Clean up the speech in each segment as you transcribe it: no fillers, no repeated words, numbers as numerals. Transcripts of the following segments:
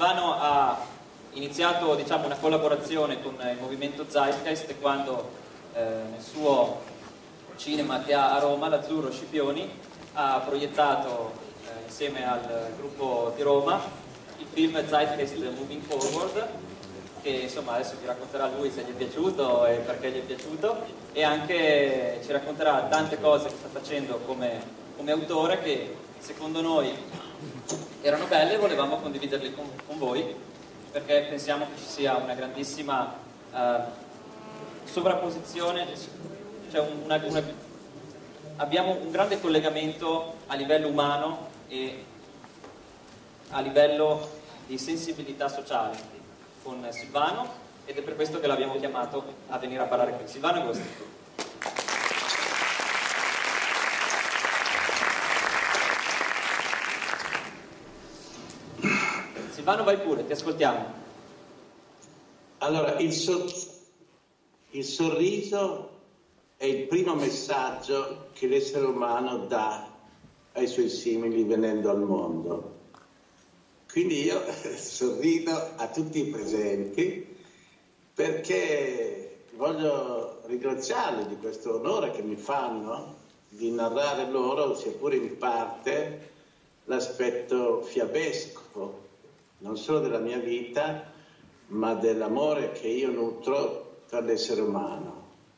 Silvano ha iniziato, diciamo, una collaborazione con il movimento Zeitgeist quando nel suo cinema che ha a Roma, l'Azzurro Scipioni, ha proiettato insieme al gruppo di Roma il film Zeitgeist Moving Forward, che insomma adesso vi racconterà lui se gli è piaciuto e perché gli è piaciuto, e anche ci racconterà tante cose che sta facendo come autore che secondo noi erano belle e volevamo condividerle con voi, perché pensiamo che ci sia una grandissima sovrapposizione, cioè abbiamo un grande collegamento a livello umano e a livello di sensibilità sociale con Silvano, ed è per questo che l'abbiamo chiamato a venire a parlare qui. Silvano Agosti. Silvano, vai pure, ti ascoltiamo. Allora, il sorriso è il primo messaggio che l'essere umano dà ai suoi simili venendo al mondo. Quindi io sorrido a tutti i presenti perché voglio ringraziarli di questo onore che mi fanno di narrare loro, sia pure in parte, l'aspetto fiabesco, non solo della mia vita, ma dell'amore che io nutro per l'essere umano.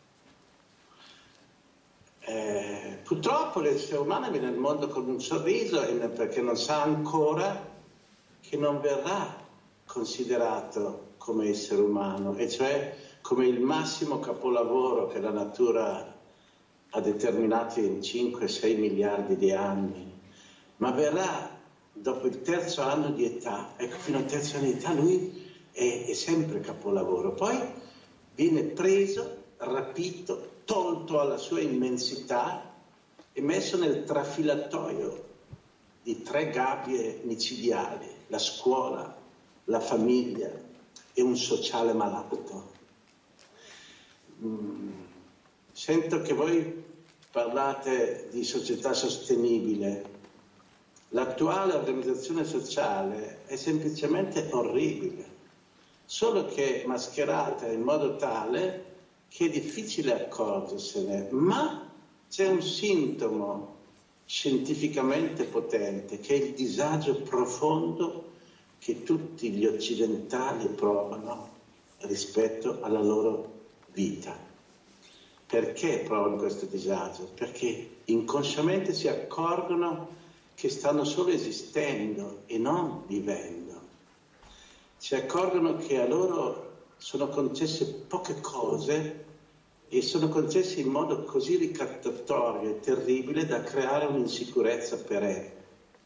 Purtroppo l'essere umano viene al mondo con un sorriso perché non sa ancora che non verrà considerato come essere umano, e cioè come il massimo capolavoro che la natura ha determinato in 5-6 miliardi di anni, ma verrà dopo il terzo anno di età. Ecco, fino al terzo anno di età lui è sempre capolavoro, poi viene preso, rapito, tolto alla sua immensità e messo nel trafilatoio di 3 gabbie micidiali: la scuola, la famiglia e un sociale malato. Sento che voi parlate di società sostenibile. L'attuale organizzazione sociale è semplicemente orribile, solo che mascherata in modo tale che è difficile accorgersene, ma c'è un sintomo scientificamente potente, che è il disagio profondo che tutti gli occidentali provano rispetto alla loro vita. Perché provano questo disagio? Perché inconsciamente si accorgono che stanno solo esistendo e non vivendo. Si accorgono che a loro sono concesse poche cose e sono concesse in modo così ricattatorio e terribile da creare un'insicurezza perenne.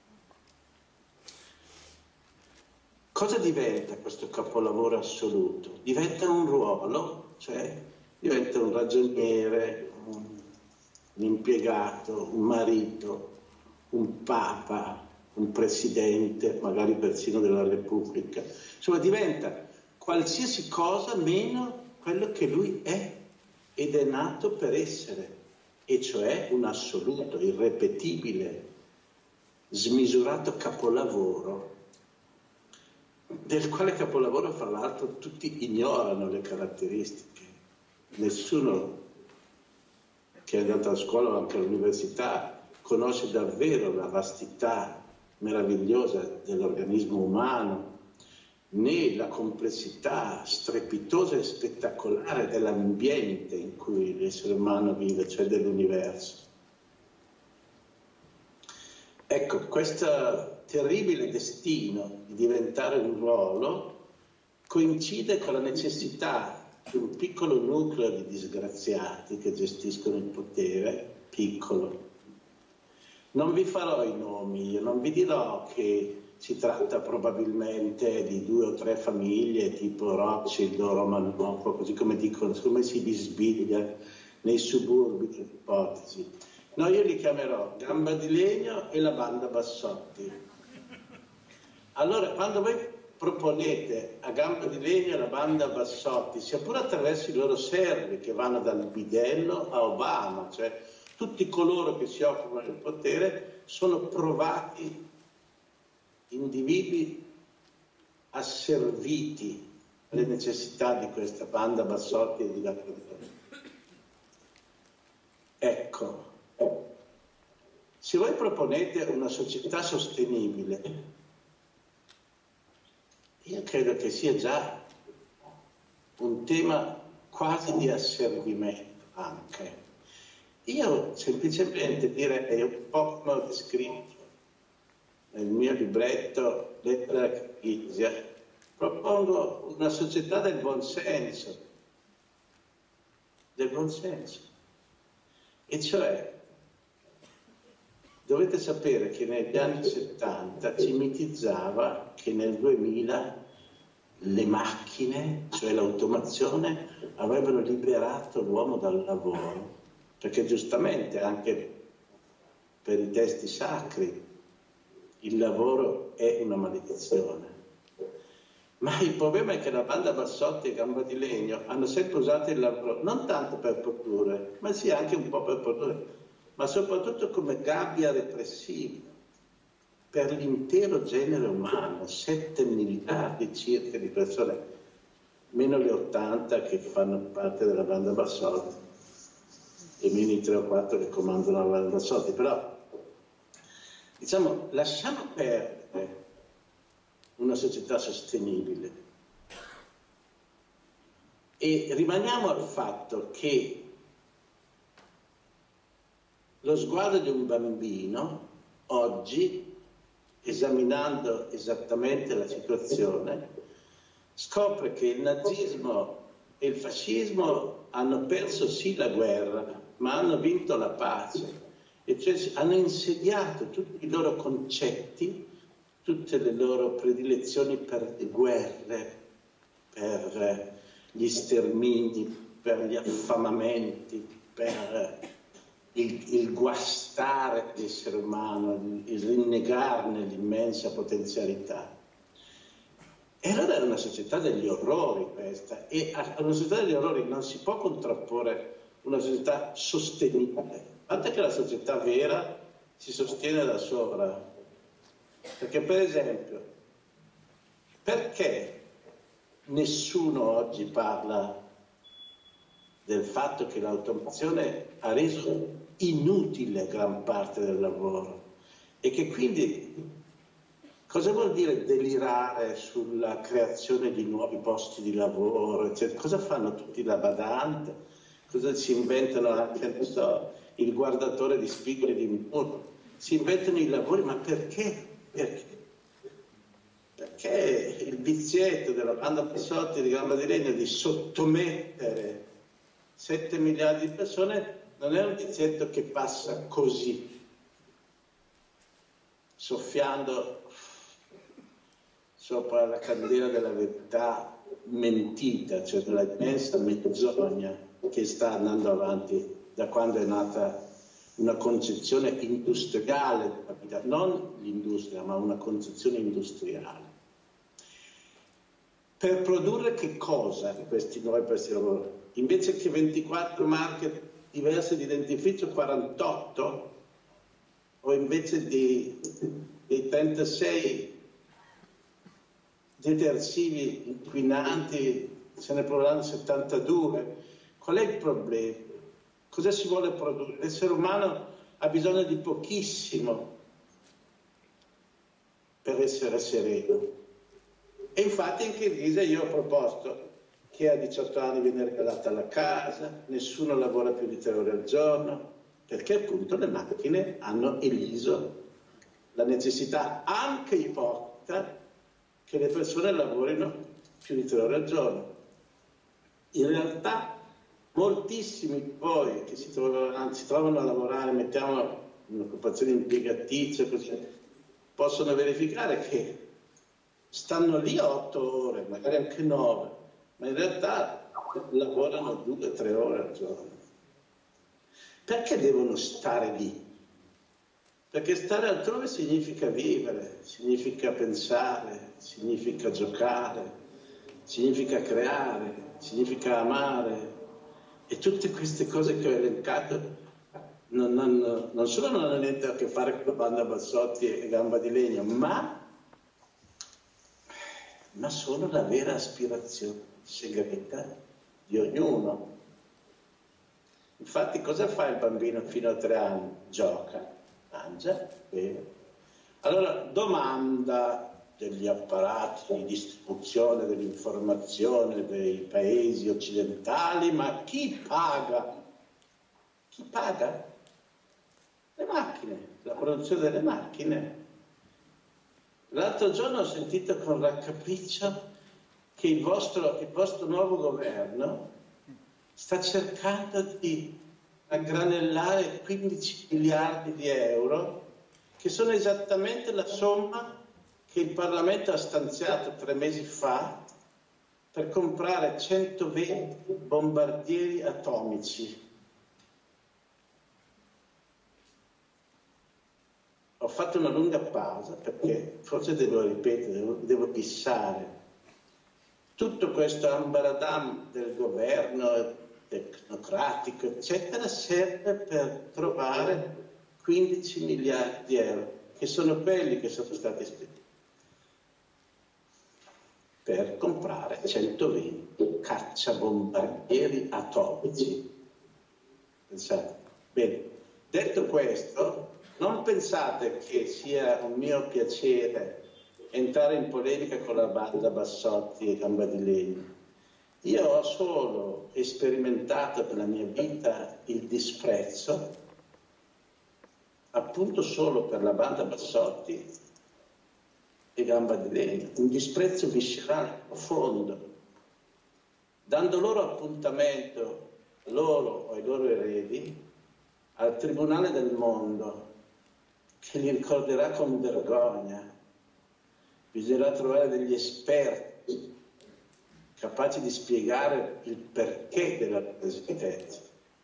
Cosa diventa questo capolavoro assoluto? Diventa un ruolo, cioè diventa un ragioniere, un impiegato, un marito, un papa, un presidente, magari persino della Repubblica. Insomma, diventa qualsiasi cosa meno quello che lui è ed è nato per essere, e cioè un assoluto, irrepetibile, smisurato capolavoro, del quale capolavoro, fra l'altro, tutti ignorano le caratteristiche. Nessuno che è andato a scuola o anche all'università conosce davvero la vastità meravigliosa dell'organismo umano, né la complessità strepitosa e spettacolare dell'ambiente in cui l'essere umano vive, cioè dell'universo. Ecco, questo terribile destino di diventare un ruolo coincide con la necessità di un piccolo nucleo di disgraziati che gestiscono il potere, piccolo. Non vi farò i nomi, io non vi dirò che si tratta probabilmente di 2 o 3 famiglie tipo Rothschild o Romanov, così come dicono, come si bisbiglia nei suburbi dell'ipotesi. No, io li chiamerò Gamba di Legno e la banda Bassotti. Allora, quando voi proponete a Gamba di Legno e la banda Bassotti, sia pure attraverso i loro servi che vanno dal bidello a Obama, cioè tutti coloro che si occupano del potere, sono provati individui asserviti alle necessità di questa banda Bassotti e di Gamba di Legno. Ecco, se voi proponete una società sostenibile, io credo che sia già un tema quasi di asservimento anche. Io semplicemente direi, un po' come ho descritto nel mio libretto Lettera alla Crisia, propongo una società del buonsenso, e cioè dovete sapere che negli anni 70 si mitizzava che nel 2000 le macchine, cioè l'automazione, avrebbero liberato l'uomo dal lavoro, perché giustamente anche per i testi sacri il lavoro è una maledizione. Ma il problema è che la banda Bassotti e Gamba di Legno hanno sempre usato il lavoro non tanto per produrre, ma sì anche un po' per produrre, ma soprattutto come gabbia repressiva per l'intero genere umano, 7 miliardi circa di persone, meno le 80 che fanno parte della banda Bassotti e meno i 3 o 4 che comandano la banda Bassotti. Però, diciamo, lasciamo perdere una società sostenibile e rimaniamo al fatto che lo sguardo di un bambino oggi, esaminando esattamente la situazione, scopre che il nazismo e il fascismo hanno perso sì la guerra, ma hanno vinto la pace, e cioè hanno insediato tutti i loro concetti, tutte le loro predilezioni per le guerre, per gli stermini, per gli affamamenti, per il guastare l'essere umano, il rinnegarne l'immensa potenzialità. E allora è una società degli orrori questa, e a una società degli orrori non si può contrapporre una società sostenibile, tanto che la società vera si sostiene da sola. Perché per esempio, perché nessuno oggi parla del fatto che l'automazione ha reso inutile gran parte del lavoro e che quindi cosa vuol dire delirare sulla creazione di nuovi posti di lavoro, eccetera? Cosa fanno tutti la badante? Cosa si inventano anche, non so, il guardatore di spigoli di muro? Si inventano i lavori, ma perché? Perché il vizietto della banda Bassotti di Gamba di Legno di sottomettere 7 miliardi di persone non è un vizietto che passa così, soffiando sopra la candela della verità mentita, cioè della immensa menzogna che sta andando avanti da quando è nata una concezione industriale della vita, non l'industria, ma una concezione industriale. Per produrre che cosa questi nuovi posti di lavoro? Invece che 24 marche diverse di dentifricio, 48? O invece dei 36 detersivi inquinanti se ne produrranno 72? Qual è il problema? Cosa si vuole produrre? L'essere umano ha bisogno di pochissimo per essere sereno. E infatti in Kirghizia io ho proposto che a 18 anni viene regalata la casa, nessuno lavora più di 3 ore al giorno, perché appunto le macchine hanno eliso la necessità anche ipocrita che le persone lavorino più di 3 ore al giorno. In realtà moltissimi poi che si trovano a lavorare, mettiamo un'occupazione impiegatizia, così, possono verificare che stanno lì 8 ore, magari anche 9, ma in realtà lavorano 2-3 ore al giorno. Perché devono stare lì? Perché stare altrove significa vivere, significa pensare, significa giocare, significa creare, significa amare. E tutte queste cose che ho elencato non solo non hanno niente a che fare con la banda Bassotti e Gamba di Legno, ma ma sono la vera aspirazione segreta di ognuno. Infatti cosa fa il bambino fino a 3 anni? Gioca, mangia, beve. Allora domanda degli apparati di distribuzione dell'informazione dei paesi occidentali, ma chi paga? Chi paga? Le macchine, la produzione delle macchine. L'altro giorno ho sentito con raccapriccio che il vostro nuovo governo sta cercando di aggranellare 15 miliardi di euro, che sono esattamente la somma che il Parlamento ha stanziato 3 mesi fa per comprare 120 bombardieri atomici. Ho fatto una lunga pausa perché forse devo ripetere, devo fissare. Tutto questo ambaradam del governo tecnocratico, eccetera, serve per trovare 15 miliardi di euro, che sono quelli che sono stati spesi per comprare 120 cacciabombardieri atomici. Pensate. Bene, detto questo, non pensate che sia un mio piacere entrare in polemica con la banda Bassotti e Gamba di Legno. Io ho solo sperimentato nella mia vita il disprezzo, appunto solo per la banda Bassotti e Gamba di Legno, un disprezzo viscerale profondo, dando loro appuntamento, loro o ai loro eredi, al Tribunale del Mondo, che li ricorderà con vergogna. Bisognerà trovare degli esperti capaci di spiegare il perché della resistenza.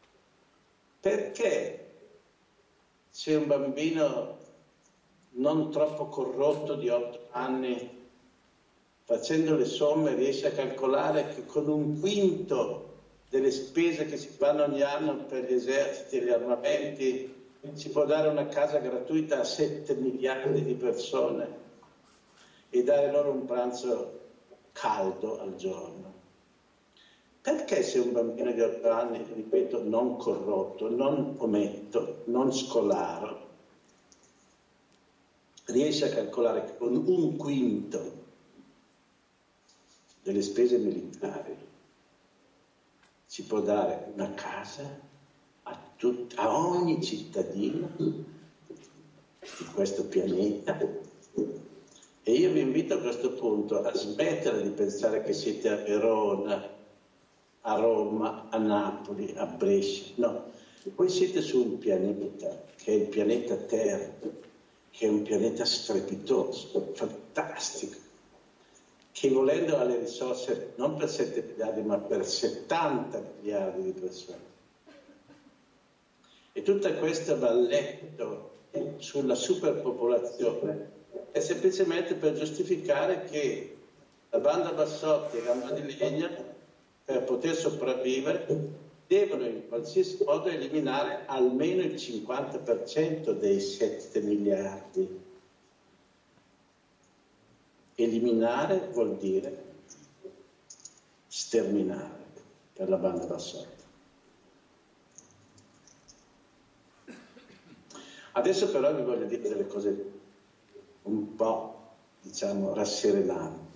Perché se un bambino non troppo corrotto di 8 anni, facendo le somme, riesce a calcolare che con 1/5 delle spese che si fanno ogni anno per gli eserciti e gli armamenti si può dare una casa gratuita a 7 miliardi di persone e dare loro un pranzo caldo al giorno? Perché se un bambino di 8 anni, ripeto, non corrotto, non ometto, non scolaro, riesce a calcolare che con 1/5 delle spese militari si può dare una casa a ogni cittadino di questo pianeta? E io vi invito a questo punto a smettere di pensare che siete a Verona, a Roma, a Napoli, a Brescia. No, voi siete su un pianeta che è il pianeta Terra, che è un pianeta strepitoso, fantastico, che volendo ha le risorse non per 7 miliardi ma per 70 miliardi di persone. E tutto questo balletto sulla superpopolazione è semplicemente per giustificare che la banda Bassotti e Gamba di Legno, per poter sopravvivere, devono in qualsiasi modo eliminare almeno il 50% dei 7 miliardi. Eliminare vuol dire sterminare per la banda Bassotti. Adesso però vi voglio dire delle cose un po', diciamo, rasserenanti.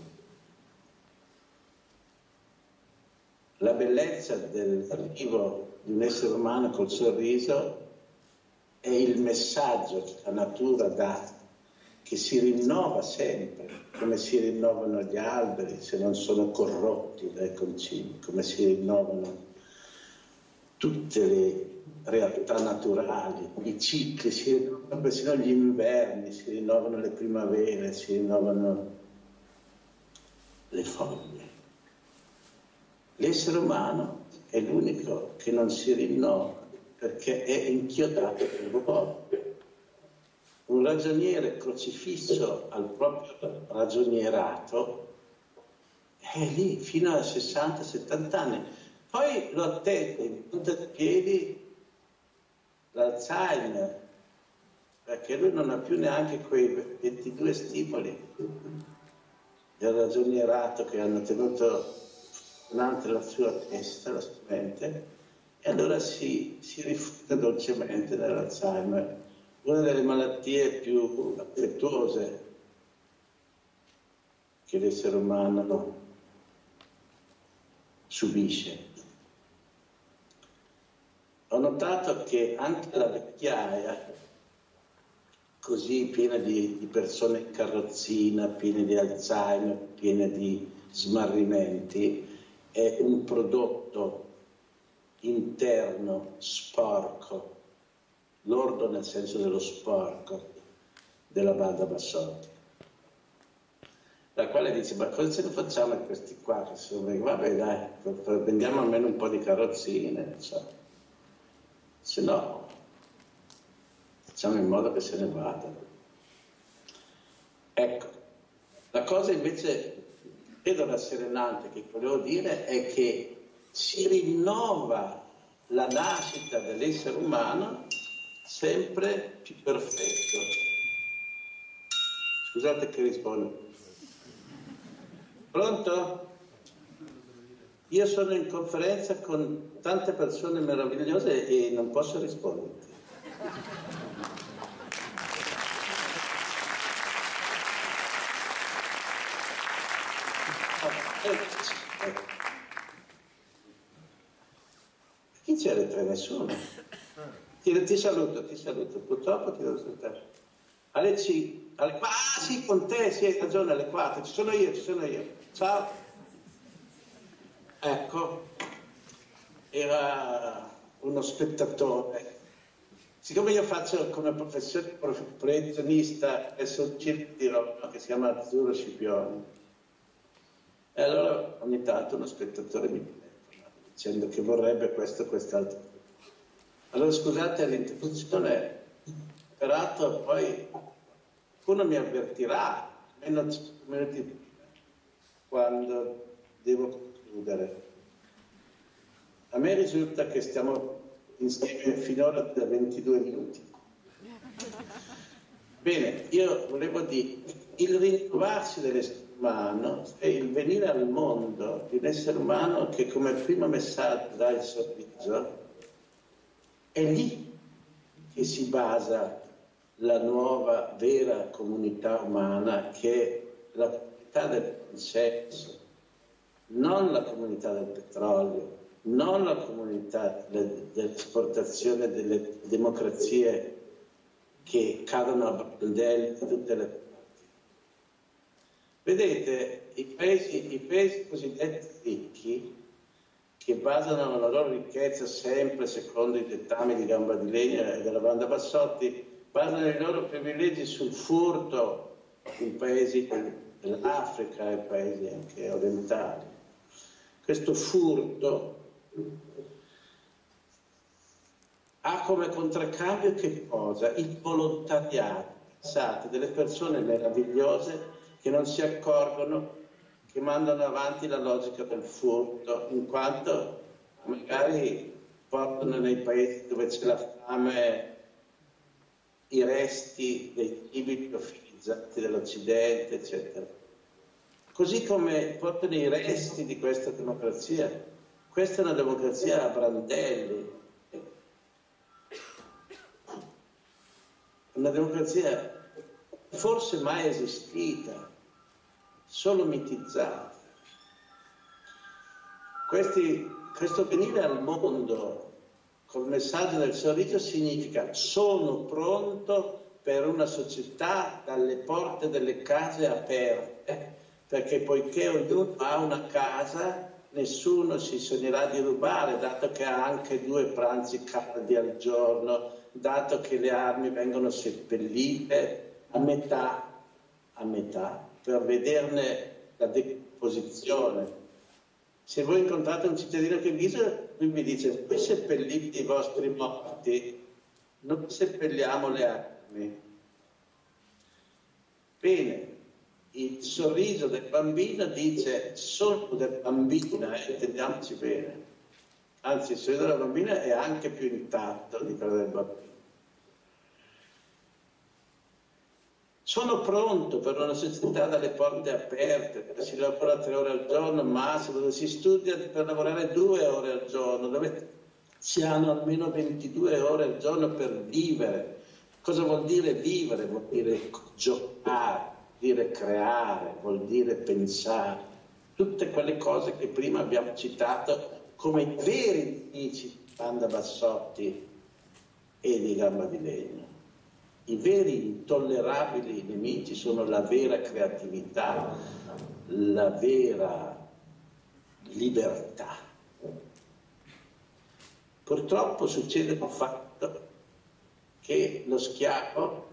La bellezza del vivo di un essere umano col sorriso è il messaggio che la natura dà, che si rinnova sempre, come si rinnovano gli alberi se non sono corrotti dai concimi, come si rinnovano tutte le realtà naturali, i cicli, si rinnovano persino gli inverni, si rinnovano le primavere, si rinnovano le foglie. L'essere umano è l'unico che non si rinnova perché è inchiodato nel ruolo. Un ragioniere crocifisso al proprio ragionierato è lì fino a 60-70 anni. Poi lo attende in punta di piedi l'Alzheimer, perché lui non ha più neanche quei 22 stimoli. del ragionierato che hanno tenuto davanti la sua testa, la sua mente, e allora si rifugia dolcemente nell'Alzheimer, una delle malattie più affettuose che l'essere umano subisce. Ho notato che anche la vecchiaia, così piena di persone in carrozzina, piene di Alzheimer, piene di smarrimenti, è un prodotto interno sporco, lordo nel senso dello sporco, della banda Bassotti, la quale dice: ma cosa ce ne facciamo a questi qua che sono, vabbè dai, vendiamo almeno un po' di carrozzine, insomma. Se no facciamo in modo che se ne vadano. Ecco, la cosa invece credo rasserenante che volevo dire è che si rinnova la nascita dell'essere umano sempre più perfetto. Scusate che rispondo. Pronto? Io sono in conferenza con tante persone meravigliose e non posso risponderti. Chi c'era tra nessuno? Ti saluto, purtroppo ti devo salutare. Alle 5, ah sì, con te, sì, hai ragione, alle 4, ci sono io. Ciao. Ecco, era uno spettatore. Siccome io faccio come professione proiezionista presso un circo di Roma che si chiama Azzurro Scipioni, e allora ogni tanto uno spettatore mi telefona dicendo che vorrebbe questo o quest'altro. Allora scusate l'interruzione, peraltro poi uno mi avvertirà almeno 5 minuti prima quando devo concludere. A me risulta che stiamo insieme finora da 22 minuti. Bene, io volevo dire, il rinnovarsi dell'essere umano e il venire al mondo di un essere umano che come primo messaggio dà il sorriso, è lì che si basa la nuova vera comunità umana, che è la comunità del consenso, non la comunità del petrolio, non la comunità dell'esportazione delle democrazie che cadono a brandelli da tutte le parti. Vedete, i paesi cosiddetti ricchi, che basano la loro ricchezza sempre secondo i dettami di Gamba di Legno e della banda Bassotti, basano i loro privilegi sul furto in paesi dell'Africa e paesi anche orientali. Questo furto ha come contraccambio che cosa? Il volontariato. Pensate, delle persone meravigliose che non si accorgono che mandano avanti la logica del furto, in quanto magari portano nei paesi dove c'è la fame i resti dei cibi liofilizzati dell'Occidente, eccetera. Così come portano i resti di questa democrazia. Questa è una democrazia a brandelli, una democrazia forse mai esistita, solo mitizzata. Questo venire al mondo col messaggio del sorriso significa: sono pronto per una società dalle porte delle case aperte, perché poiché ognuno ha una casa, nessuno si sognerà di rubare, dato che ha anche 2 pranzi caldi al giorno, dato che le armi vengono seppellite a metà, per vederne la decomposizione. Se voi incontrate un cittadino che lui mi dice: voi seppellite i vostri morti, noi seppelliamo le armi. Bene, il sorriso del bambino dice: sono del bambino, intendiamoci bene. Anzi, il sorriso della bambina è anche più intatto di quello del bambino. Sono pronto per una società dalle porte aperte, dove si lavora 3 ore al giorno massimo, dove si studia per lavorare 2 ore al giorno, dove si hanno almeno 22 ore al giorno per vivere. Cosa vuol dire vivere? Vuol dire giocare, vuol dire creare, vuol dire pensare. Tutte quelle cose che prima abbiamo citato come i veri nemici di Banda Bassotti e di Gamba di Legno. I veri intollerabili nemici sono la vera creatività, la vera libertà. Purtroppo succede il fatto che lo schiavo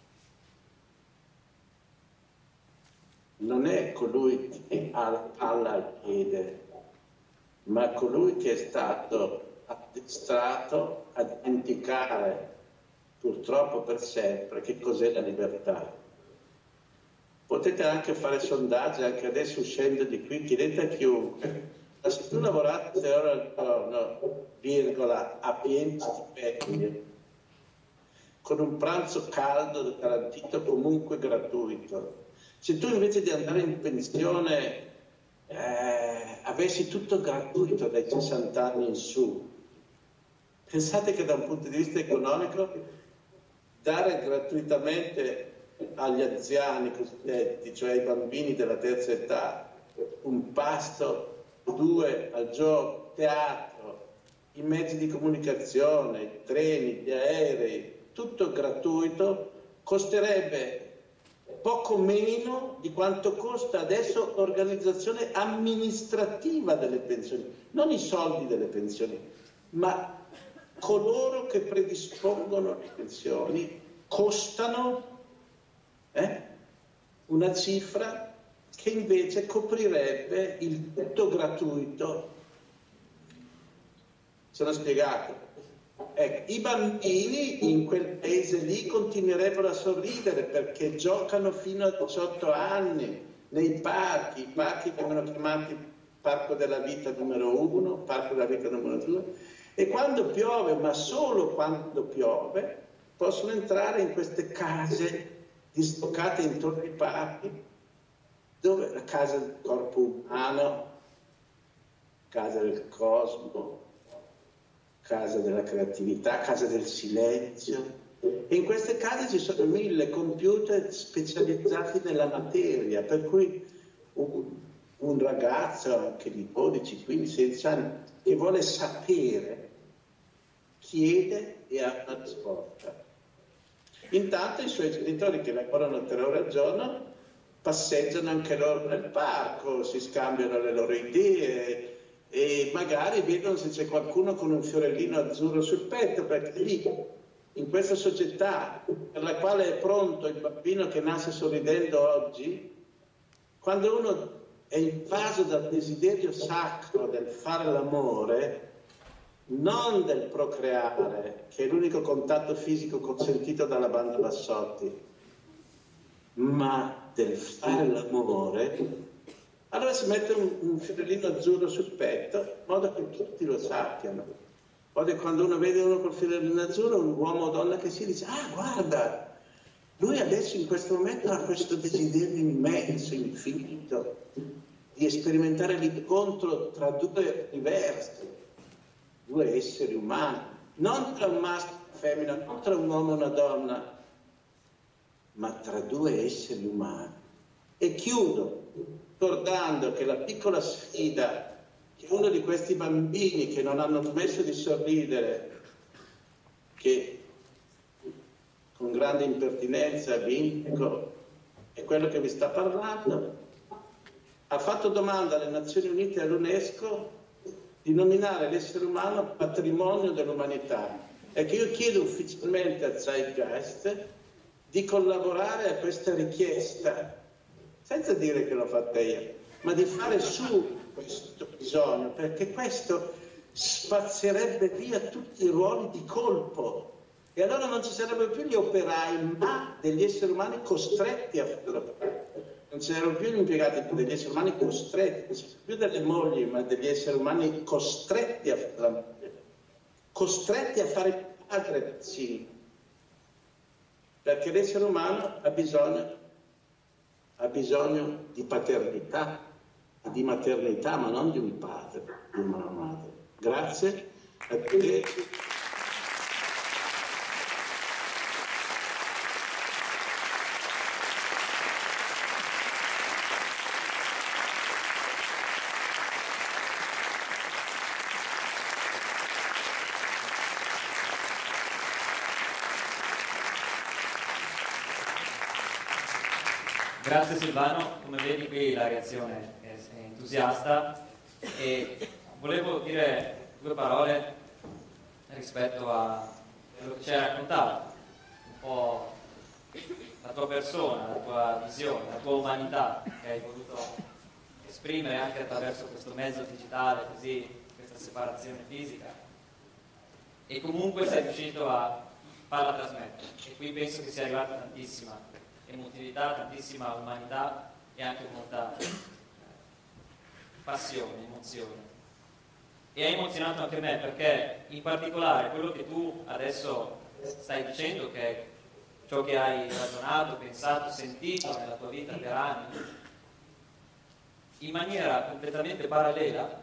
non è colui che ha la palla al piede, ma colui che è stato addestrato a dimenticare purtroppo per sempre che cos'è la libertà. Potete anche fare sondaggi, anche adesso uscendo di qui, chiedete a chiunque, ma se tu lavorate 6 ore al giorno, virgola, a pieni stipendi, con un pranzo caldo garantito comunque gratuito, se tu invece di andare in pensione avessi tutto gratuito dai 60 anni in su, pensate che da un punto di vista economico dare gratuitamente agli anziani cosiddetti, cioè ai bambini della terza età, un pasto, 2 al giorno, teatro, i mezzi di comunicazione, i treni, gli aerei, tutto gratuito, costerebbe poco meno di quanto costa adesso l'organizzazione amministrativa delle pensioni, non i soldi delle pensioni, ma coloro che predispongono le pensioni costano una cifra che invece coprirebbe il tutto gratuito. Sono spiegato? Ecco, i bambini in quel paese lì continuerebbero a sorridere perché giocano fino a 18 anni nei parchi, i parchi vengono chiamati Parco della Vita numero 1, Parco della Vita numero 2, e quando piove, ma solo quando piove, possono entrare in queste case dislocate intorno ai parchi, dove la casa del corpo umano, casa del cosmo, casa della creatività, casa del silenzio. E in queste case ci sono 1000 computer specializzati nella materia, per cui un ragazzo anche di 12, 15, 16 anni che vuole sapere chiede e ha una risposta. Intanto i suoi genitori che lavorano 3 ore al giorno passeggiano anche loro nel parco, si scambiano le loro idee e magari vedono se c'è qualcuno con un fiorellino azzurro sul petto, perché lì, in questa società per la quale è pronto il bambino che nasce sorridendo oggi, quando uno è invaso dal desiderio sacro del fare l'amore, non del procreare, che è l'unico contatto fisico consentito dalla Banda Bassotti, ma del fare l'amore, allora si mette un fiorellino azzurro sul petto, in modo che tutti lo sappiano. In modo che quando uno vede uno col fiorellino azzurro, un uomo o donna che si dice: ah, guarda, lui adesso in questo momento ha questo desiderio immenso, infinito, di sperimentare l'incontro tra 2 diversi, 2 esseri umani, non tra un maschio e una femmina, non tra un uomo e una donna, ma tra 2 esseri umani. E chiudo ricordando che la piccola sfida che uno di questi bambini che non hanno smesso di sorridere, che con grande impertinenza vinco, è quello che vi sta parlando, ha fatto domanda alle Nazioni Unite e all'UNESCO di nominare l'essere umano patrimonio dell'umanità. E che io chiedo ufficialmente a Zeitgeist di collaborare a questa richiesta, senza dire che l'ho fatta io, ma di fare su questo bisogno, perché questo spazzerebbe via tutti i ruoli di colpo e allora non ci sarebbero più gli operai, ma degli esseri umani costretti a fare l'operaio. Non ci sarebbero più gli impiegati, degli esseri umani costretti, non ci sarebbero più delle mogli, ma degli esseri umani costretti a fare la moglie, costretti a fare padre sì. perché l'essere umano ha bisogno di paternità, di maternità, ma non di un padre, di una madre. Grazie, arrivederci. Grazie Silvano, come vedi qui la reazione è entusiasta e volevo dire due parole rispetto a quello che ci hai raccontato, un po' la tua persona, la tua visione, la tua umanità che hai voluto esprimere anche attraverso questo mezzo digitale, così, questa separazione fisica, e comunque sei riuscito a farla trasmettere e qui penso che sia arrivata tantissima emotività, tantissima umanità e anche molta passione, emozione. E ha emozionato anche me perché in particolare quello che tu adesso stai dicendo, che è ciò che hai ragionato, pensato, sentito nella tua vita per anni, in maniera completamente parallela,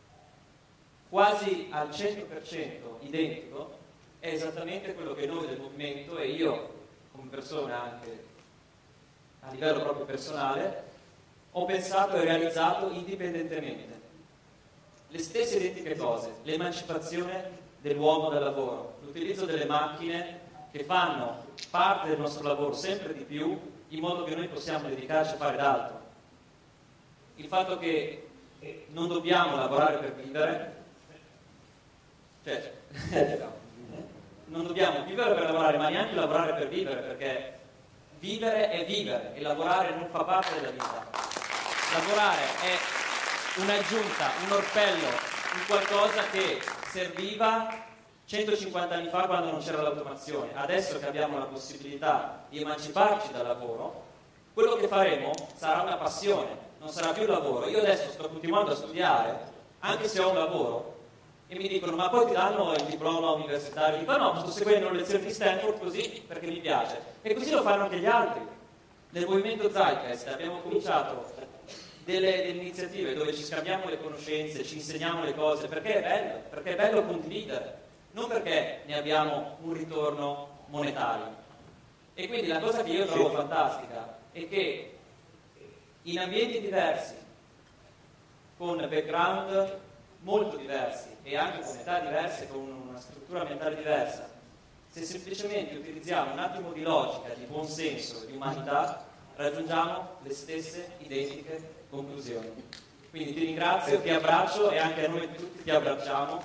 quasi al 100% identico, è esattamente quello che noi del movimento e io come persona anche a livello proprio personale, ho pensato e realizzato indipendentemente. Le stesse identiche cose, l'emancipazione dell'uomo dal lavoro, l'utilizzo delle macchine che fanno parte del nostro lavoro sempre di più, in modo che noi possiamo dedicarci a fare d'altro. Il fatto che non dobbiamo lavorare per vivere, cioè non dobbiamo vivere per lavorare, ma neanche lavorare per vivere, perché vivere è vivere e lavorare non fa parte della vita. Lavorare è un'aggiunta, un orpello, un qualcosa che serviva 150 anni fa quando non c'era l'automazione. Adesso che abbiamo la possibilità di emanciparci dal lavoro, quello che faremo sarà una passione, non sarà più lavoro. Io adesso sto continuando a studiare, anche se ho un lavoro, e mi dicono ma poi ti danno il diploma universitario, dico no, sto seguendo le lezioni di Stanford così perché mi piace, e così lo fanno anche gli altri. Nel movimento Zeitgeist abbiamo cominciato delle iniziative dove ci scambiamo le conoscenze, ci insegniamo le cose perché è bello condividere, non perché ne abbiamo un ritorno monetario. E quindi la cosa che io trovo fantastica è che in ambienti diversi, con background molto diversi e anche con età diverse, con una struttura mentale diversa, se semplicemente utilizziamo un attimo di logica, di buon senso, di umanità, raggiungiamo le stesse identiche conclusioni. Quindi ti ringrazio, ti abbraccio e anche a noi tutti ti abbracciamo.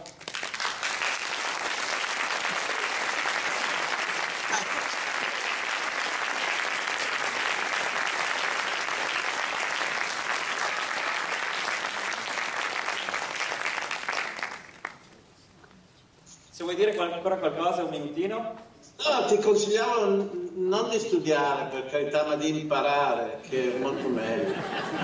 Se vuoi dire ancora qualcosa, un minutino? No, ti consigliamo non di studiare, per carità, ma di imparare, che è molto meglio.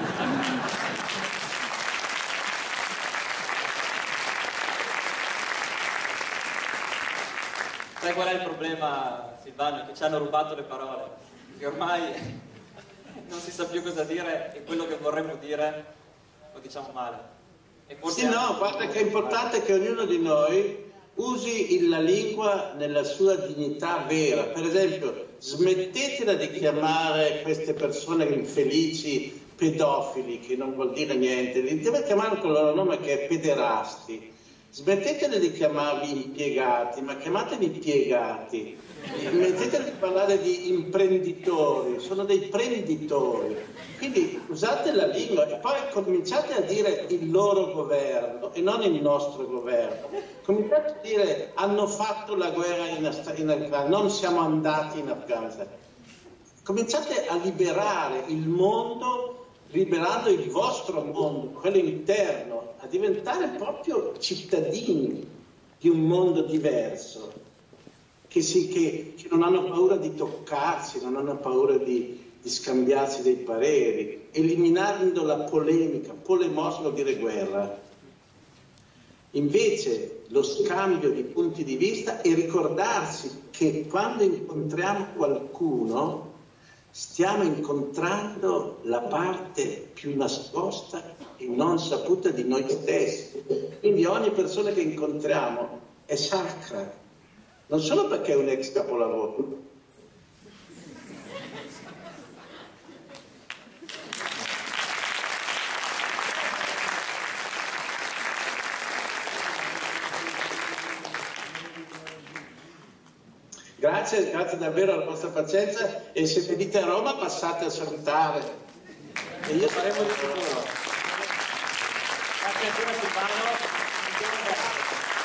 Sai qual è il problema, Silvano? Che ci hanno rubato le parole, che ormai non si sa più cosa dire e quello che vorremmo dire lo diciamo male. E forse sì, no, guarda che è importante che ognuno di noi usi la lingua nella sua dignità vera. Per esempio, smettetela di chiamare queste persone infelici pedofili, che non vuol dire niente, li deve chiamare con il loro nome, che è pederasti. Smettetela di chiamarli impiegati, ma chiamateli impiegati. Smettetela di parlare di imprenditori, sono dei prenditori. Quindi usate la lingua e poi cominciate a dire il loro governo e non il nostro governo. Cominciate a dire hanno fatto la guerra in Afghanistan, non siamo andati in Afghanistan. Cominciate a liberare il mondo, liberando il vostro mondo, quello interno, a diventare proprio cittadini di un mondo diverso, che non hanno paura di toccarsi, non hanno paura di scambiarsi dei pareri, eliminando la polemica. Polemos vuol dire guerra. invece lo scambio di punti di vista e ricordarsi che quando incontriamo qualcuno stiamo incontrando la parte più nascosta e non saputa di noi stessi. Quindi ogni persona che incontriamo è sacra, non solo perché è un ex capolavoro. Grazie, grazie davvero alla vostra pazienza, e se venite a Roma passate a salutare. E io faremo di sicuro. Grazie ancora Silvano.